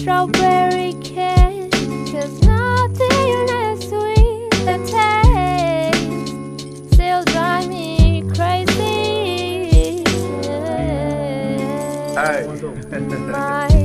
strawberry kiss, 'cause nothing as sweet the taste still drive me crazy. Hey. My